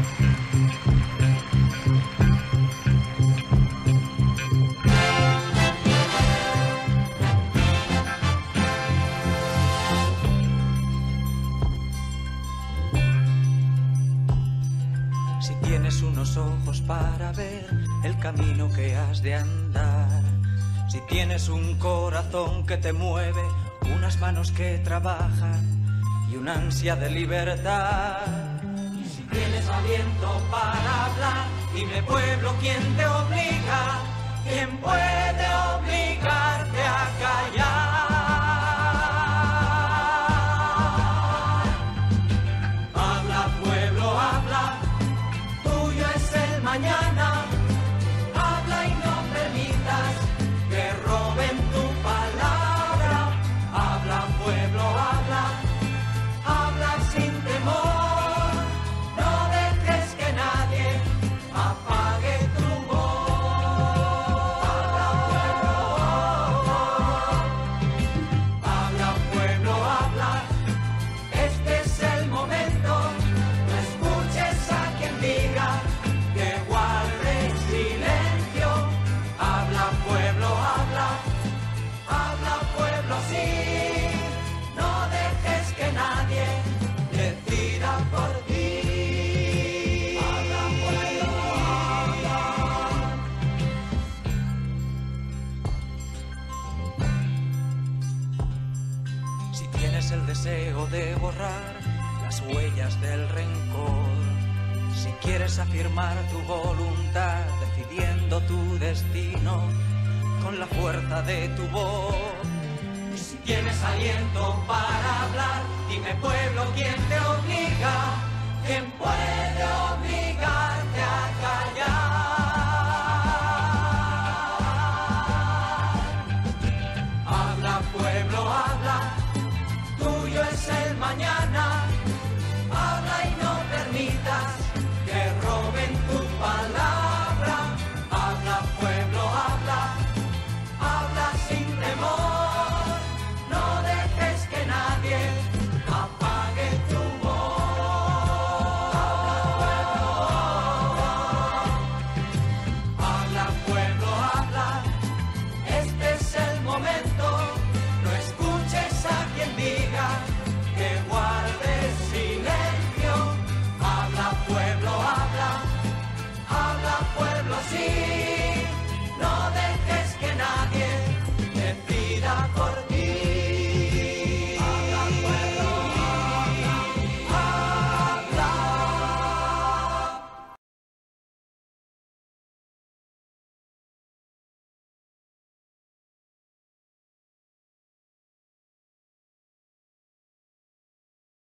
Si tienes unos ojos para ver el camino que has de andar, si tienes un corazón que te mueve, unas manos que trabajan y una ansia de libertad, y si tienes aliento para hablar, dime pueblo, ¿quién te obliga? ¿Quién puede obligarte a callar? Habla pueblo, habla, tuyo es el mañana. Habla y no permitas que roben tu palabra. Habla pueblo, habla, habla sin temor. No dejes que nadie apague tu voz. Habla pueblo, habla, este es el momento. No escuches a quien diga que guardes silencio. Habla pueblo, habla, habla pueblo, sí. No dejes que nadie decida por ti. Habla pueblo, habla. Si tienes el deseo de borrar las huellas del rencor, si quieres afirmar tu voluntad decidiendo tu destino con la fuerza de tu voz, y si tienes aliento para hablar, dime pueblo, ¿quién te